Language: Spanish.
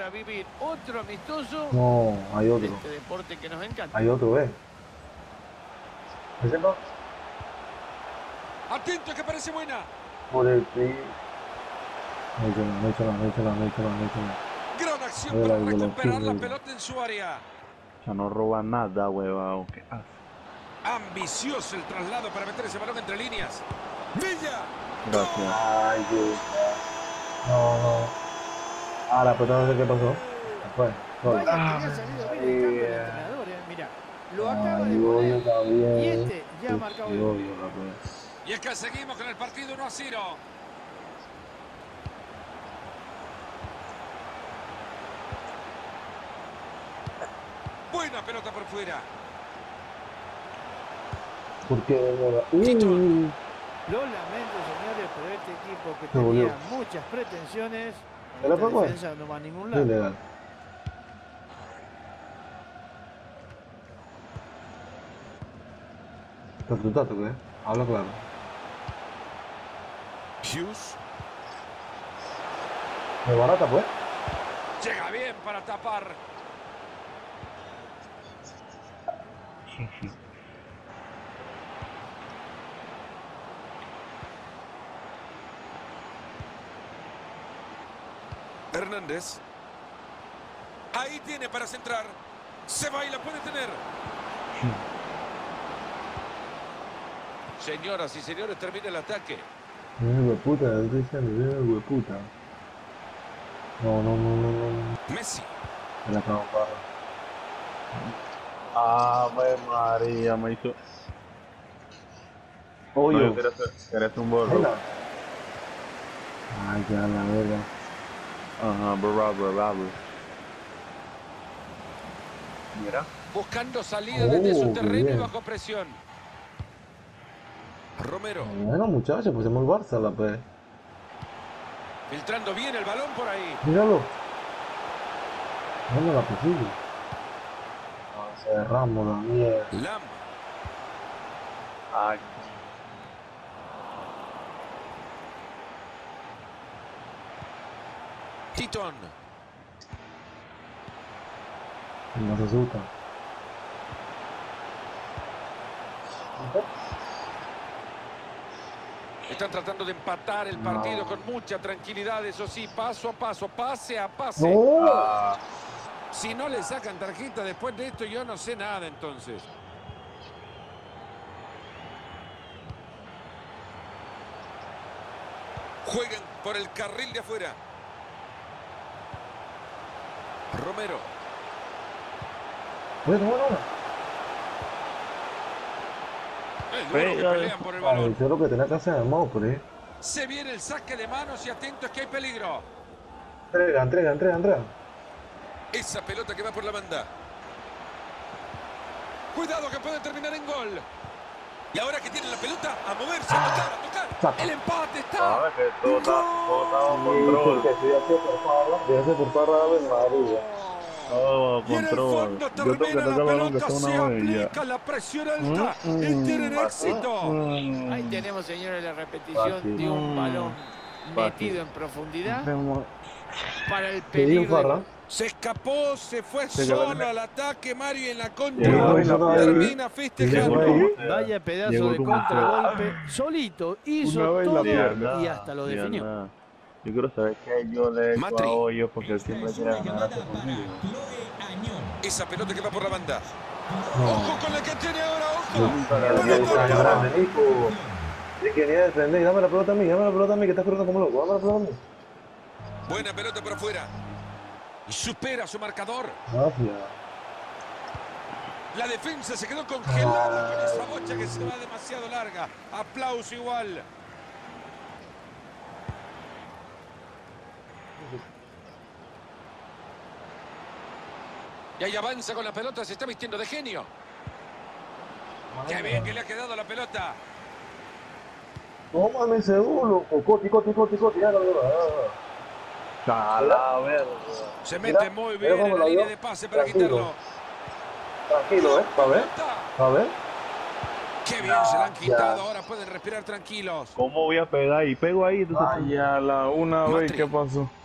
vivir otro amistoso No, hay de otro. este deporte que nos encanta. Hay otro, ¿Ese no? Atento que parece buena. Por el pi. No he hecho nada, no he hecho nada, no he hecho nada, no he hecho nada, no he hecho nada. Gran acción Ay, para la recuperar la violación, pelota en su área. Ya no roba nada, huevón. ¿Qué hace? Ambicioso el traslado para meter ese balón entre líneas. ¡Villa! Gracias. Ay, Dios. No. Ah, la pelota no sé qué pasó. Fue. Gol. Vaya que le ha salido bien el cambio del entrenador, Mirá, lo acaba de Ay, poner obvio también. y este ya ha marcado el gol. Obvio, la pues. Y es que seguimos con el partido 1-0. Buena pelota por fuera. ¿Por qué? Lo lamento, señores, pero este equipo que Se volvió. tenía muchas pretensiones, ¿Se la esta fue, pues? defensa no va a ningún Es lado. ilegal. ¿Te asustaste, qué? Habla claro. Hughes. ¿Me barata, pues? Llega bien para tapar. Hernández. Ahí tiene para centrar. Se va y la puede tener. Señoras y señores, termina el ataque. Hueputa, estoy diciendo, hueputa. No. Messi. Me la cago, parra. Ave María, me hizo. Oye, No, quería un borro. venga. Ay, ya la verga. Ajá, bravo. Mira. Buscando salida desde su qué terreno y bien. bajo presión. Romero. Bueno, muchachos, pues hemos el Barça, la pues. Filtrando bien el balón por ahí. Míralo. No la posible. Cerramos la mierda. Lam. Ay, Titón. No se asusta. Están tratando de empatar el partido con mucha tranquilidad, eso sí, paso a paso, pase a pase. ¡No! Si no le sacan tarjeta después de esto, yo no sé nada entonces. Juegan por el carril de afuera. Romero. Bueno. Es duro que pelean por el Ay, balón. eso es lo que tenía que hacer el Mopri. Se viene el saque de manos y atentos que hay peligro. Entrega. Esa pelota que va por la banda. Cuidado que puede terminar en gol. Y ahora que tiene la pelota, a moverse, a tocar. Saca. El empate está. sabes que todo está bajo Sí, control. porque si hace por favor, déjese por favor, Ave María. Todo Y en el control. fondo Yo tengo que termina la tocar el balón que pelota, sea se una vez y ya. aplica la presión alta y tienen éxito. Ahí tenemos, señores, la repetición Fácil. de un balón Fácil. metido en profundidad para el ¿Qué dio peligro. Farra? Se escapó, se fue Sí, solo que al ataque, Mario, y en la Llegó contra ahí. termina Llegó festejando. ahí. Vaya pedazo Llegó de tu- contragolpe. Solito hizo Una vez la todo pierna. y hasta lo definió. Diana, yo quiero saber qué yo le he hecho Matri. a Hoyo porque él siempre quiere ganar hace conmigo. Esa pelota que va por la banda. No. Ojo con la que tiene ahora, ojo. Mira, está grande, Nico. Es que venía a defender. Dame la pelota a mí, que estás corriendo como loco. Dame la pelota a mí. Buena pelota por afuera. Y supera su marcador. Gracias. La defensa se quedó congelada con esa bocha que se va demasiado larga. Aplauso igual. Y ahí avanza con la pelota, se está vistiendo de genio. Qué bien que le ha quedado la pelota. Tómame ese uno. Coti, ya lo veo. A la verga. Se mete Mira, muy mira bien cómo en la la línea dio. de pase para Tranquilo. quitarlo. Tranquilo, A ver. Qué bien se la han quitado, ahora pueden respirar tranquilos. ¿Cómo voy a pegar? Y pego ahí, entonces. Ay, a la una Matri. vez, ¿qué pasó?